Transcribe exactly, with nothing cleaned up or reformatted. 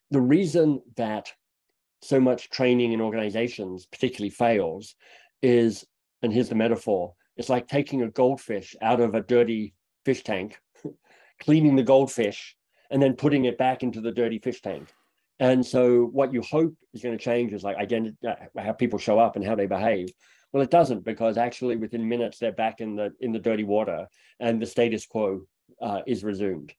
the reason that so much training in organizations particularly fails is, and here's the metaphor, it's like taking a goldfish out of a dirty fish tank, cleaning the goldfish, and then putting it back into the dirty fish tank. And so what you hope is going to change is like identity, how people show up and how they behave. Well, it doesn't, because actually within minutes they're back in the in the dirty water, and the status quo uh, is resumed.